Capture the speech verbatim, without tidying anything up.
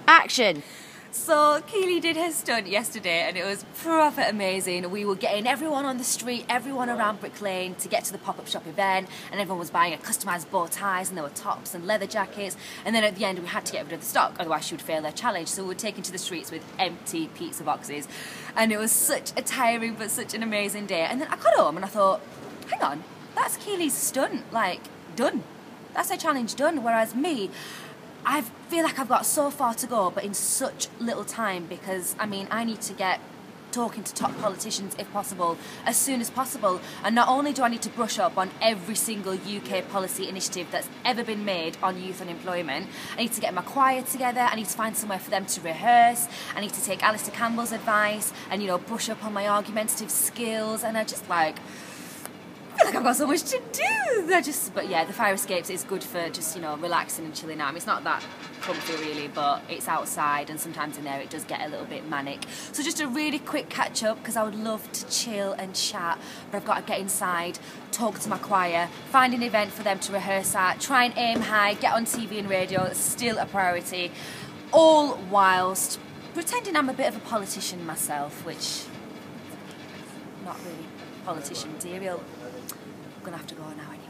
Action! So Keely did her stunt yesterday and it was proper amazing. We were getting everyone on the street, everyone around Brick Lane to get to the pop-up shop event, and everyone was buying a customised bow ties and there were tops and leather jackets, and then at the end we had to get rid of the stock, otherwise she would fail their challenge. So we were taken to the streets with empty pizza boxes, and it was such a tiring but such an amazing day. And then I got home and I thought, hang on, that's Keely's stunt, like, done. That's her challenge done, whereas me, I feel like I've got so far to go, but in such little time, because, I mean, I need to get talking to top politicians, if possible, as soon as possible. And not only do I need to brush up on every single U K policy initiative that's ever been made on youth unemployment, I need to get my choir together, I need to find somewhere for them to rehearse, I need to take Alistair Campbell's advice and, you know, brush up on my argumentative skills, and I just, like, I feel like I've got so much to do. I just, but yeah, the fire escapes is good for just, you know, relaxing and chilling out. I mean, it's not that comfy really, but it's outside and sometimes in there it does get a little bit manic. So just a really quick catch up, because I would love to chill and chat, but I've got to get inside, talk to my choir, find an event for them to rehearse at, try and aim high, get on T V and radio. It's still a priority, all whilst pretending I'm a bit of a politician myself, which not really politician material. I'm gonna have to go now anyway.